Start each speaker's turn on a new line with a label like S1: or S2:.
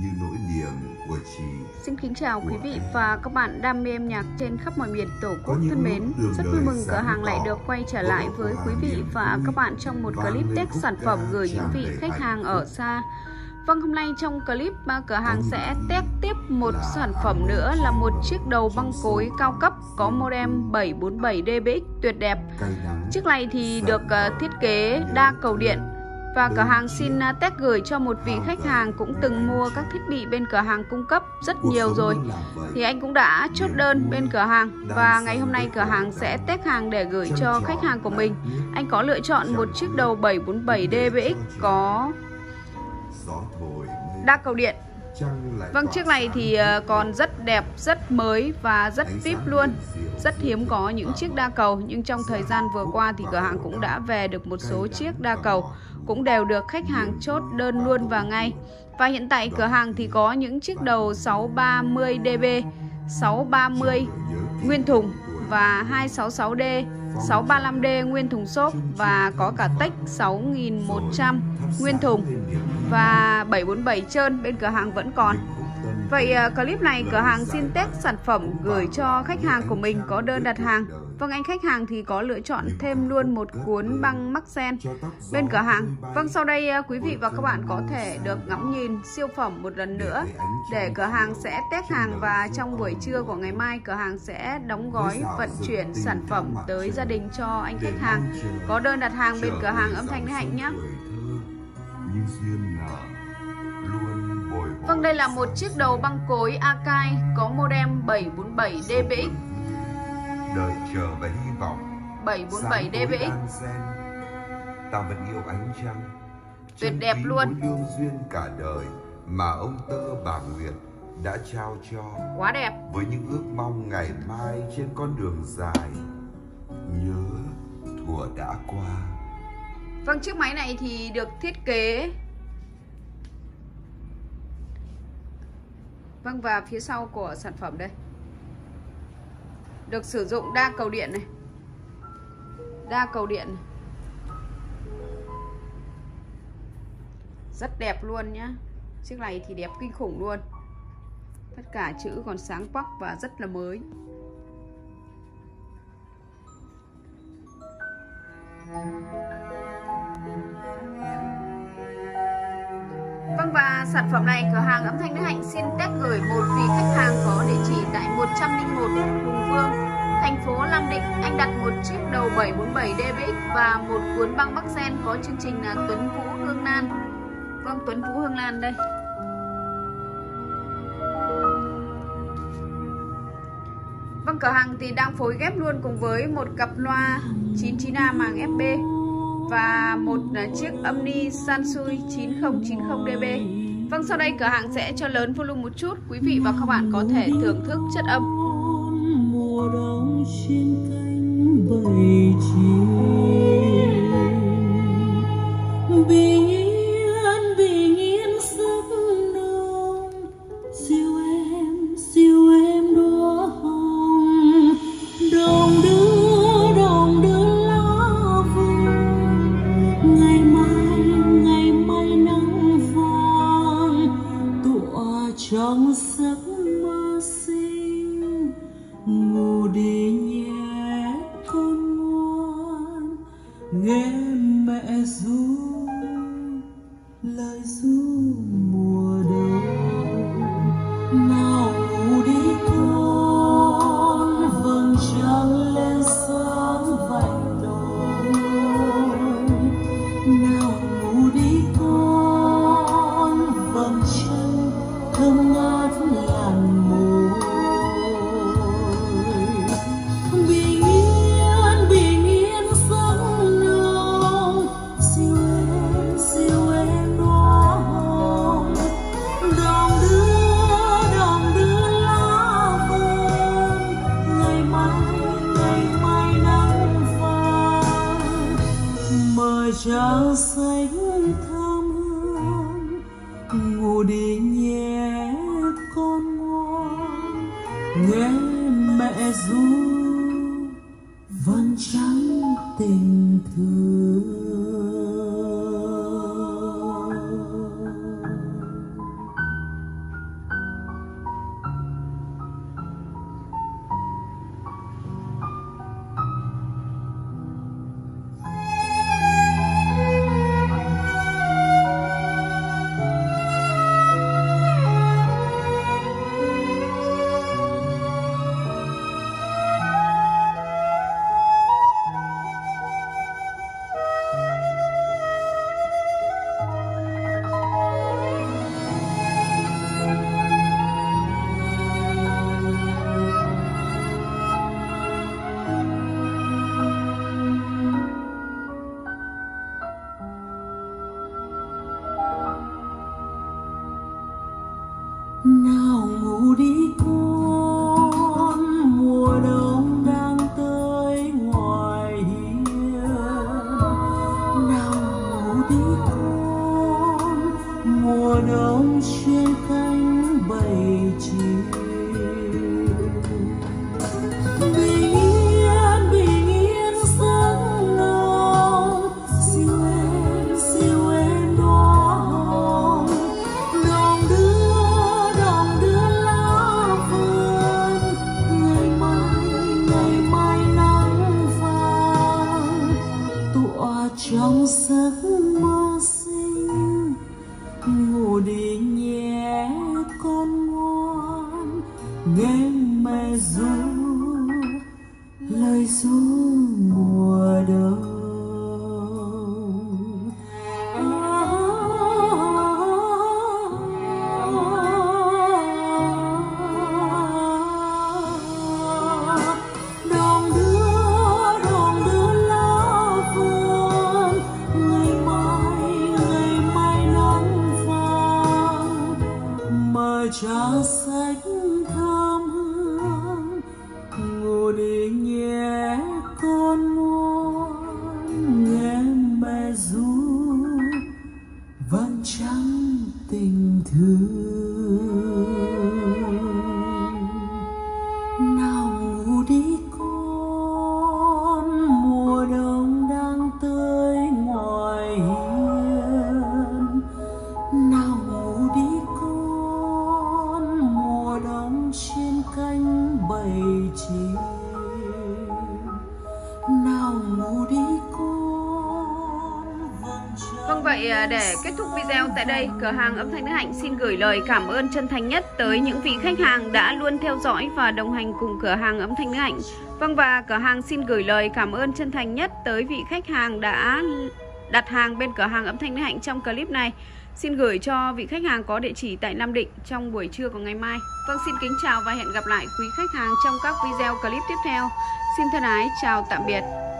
S1: như nỗi niềm của chị.
S2: Xin kính chào quý vị và các bạn đam mê âm nhạc trên khắp mọi miền Tổ quốc thân mến. Rất vui mừng cửa hàng lại được quay trở lại với quý vị và các bạn trong một clip test sản phẩm gửi những vị khách hàng ở xa. Vâng, hôm nay trong clip cửa hàng sẽ test tiếp một sản phẩm nữa là một chiếc đầu băng cối cao cấp có modem 747 DBX tuyệt đẹp. Chiếc này thì được thiết kế đa cầu điện. Và cửa hàng xin test gửi cho một vị khách hàng cũng từng mua các thiết bị bên cửa hàng cung cấp rất nhiều rồi. Thì anh cũng đã chốt đơn bên cửa hàng. Và ngày hôm nay cửa hàng sẽ test hàng để gửi cho khách hàng của mình. Anh có lựa chọn một chiếc đầu 747 DBX có đa cầu điện. Vâng, chiếc này thì còn rất đẹp, rất mới và rất VIP luôn. Rất hiếm có những chiếc đa cầu. Nhưng trong thời gian vừa qua thì cửa hàng cũng đã về được một số chiếc đa cầu, cũng đều được khách hàng chốt đơn luôn và ngay. Và hiện tại cửa hàng thì có những chiếc đầu 630 DB, 630 nguyên thùng và 266D, 635D nguyên thùng xốp và có cả tech 6100 nguyên thùng và 747 trơn bên cửa hàng vẫn còn. Vậy clip này cửa hàng xin test sản phẩm gửi cho khách hàng của mình có đơn đặt hàng. Vâng, anh khách hàng thì có lựa chọn thêm luôn một cuốn băng mắc sen bên cửa hàng. Vâng, sau đây quý vị và các bạn có thể được ngắm nhìn siêu phẩm một lần nữa để cửa hàng sẽ test hàng, và trong buổi trưa của ngày mai cửa hàng sẽ đóng gói vận chuyển sản phẩm tới gia đình cho anh khách hàng có đơn đặt hàng bên cửa hàng Âm Thanh Đức Hạnh nhé. Vâng, đây là một chiếc đầu băng cối Akai có modem 747 DBX.
S1: Đợi chờ và hy vọng
S2: 747 DBX.
S1: Ta vẫn yêu ánh trăng.
S2: Tuyệt đẹp luôn.
S1: Lương duyên cả đời mà ông Tơ bà Nguyệt đã trao cho.
S2: Quá đẹp.
S1: Với những ước mong ngày mai trên con đường dài nhớ thuở đã qua.
S2: Vâng, chiếc máy này thì được thiết kế. Vâng, và phía sau của sản phẩm đây được sử dụng đa cầu điện này. Đa cầu điện này. Rất đẹp luôn nhá. Chiếc này thì đẹp kinh khủng luôn. Tất cả chữ còn sáng quắc và rất là mới. Vâng, và sản phẩm này cửa hàng Âm Thanh Đức Hạnh xin test gửi một vị khách hàng có địa chỉ tại 101 Hùng Vương, thành phố Nam Định. Anh đặt một chiếc đầu 747 DBX và một cuốn băng mắc sen có chương trình là Tuấn Vũ Hương Lan. Vâng, Tuấn Vũ Hương Lan đây. Vâng, cửa hàng thì đang phối ghép luôn cùng với một cặp loa 99A màng FB và một chiếc Omni Sansui 9090 DB. Vâng, sau đây cửa hàng sẽ cho lớn volume một chút, quý vị và các bạn có thể thưởng thức chất âm.
S3: Mùa đông trên cánh bầy chim, bình yên giấc nồng, siêu em đóa hồng, đồng đưa lá vàng, ngày mai nắng vàng tỏa trong giấc mơ xinh. Ngủ đi nhé con ngoan, nghe mẹ ru lời ru mùa đông. Nào ngủ đi con, vầng trăng lên sáng vạch đồi. Nào ngủ đi con, vầng trăng thơm ngát làn môi. Bình yên giấc nồng, siêu em đóa hồng, đồng đưa lá vàng, ngày mai nắng vàng, mời trăng xanh thơm hương. Ngủ đi nhé con ngoan, nghe mẹ ru vẫn trắng tình thương. Nào ngủ đi con, mùa đông đang tới ngoài hiên. Nào ngủ đi con, mùa đông trên cánh bầy chim. Bình yên giấc nồng, siêu em đóa hồng. Đồng đưa lá vườn, ngày mai nắng vàng tỏa trong giấc mơ xinh. Ngủ đi nhé con ngoan, nghe mẹ ru lời ru mùa đông. Đồng đưa lá vườn, ngày mai nắng vàng mà trà xanh thơm hương. Ngủ đi nhé con ngoan, nghe mẹ ru vầng trăng tình thương. Nào ngủ đi con, mùa đông đang tới ngoài hiên. Nào ngủ đi con, mùa đông trên cánh bầy chim. Nào ngủ đi con.
S2: Vâng, vậy để kết thúc video tại đây, cửa hàng âm thanh Đức Hạnh xin gửi lời cảm ơn chân thành nhất tới những vị khách hàng đã luôn theo dõi và đồng hành cùng cửa hàng âm thanh Đức Hạnh. Vâng, và cửa hàng xin gửi lời cảm ơn chân thành nhất tới vị khách hàng đã đặt hàng bên cửa hàng âm thanh Đức Hạnh trong clip này. Xin gửi cho vị khách hàng có địa chỉ tại Nam Định trong buổi trưa của ngày mai. Vâng, xin kính chào và hẹn gặp lại quý khách hàng trong các video clip tiếp theo. Xin thân ái chào tạm biệt.